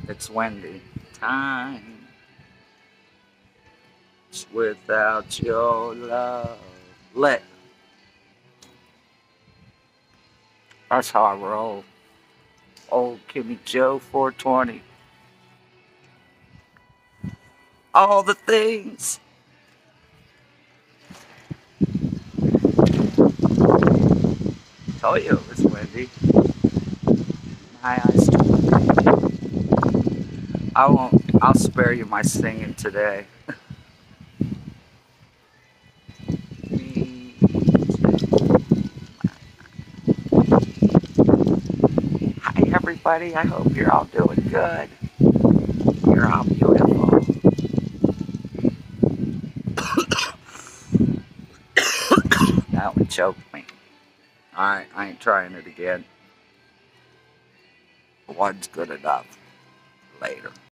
It's Wendy. Time without your love. Let. That's how I roll. Old Kimmy Joe 420. All the things. Tell you it was Wendy. My eyes too. I won't. I'll spare you my singing today. Me Hi everybody. I hope you're all doing good. You're all beautiful. That one choked me. Alright, I ain't trying it again. One's good enough. Later.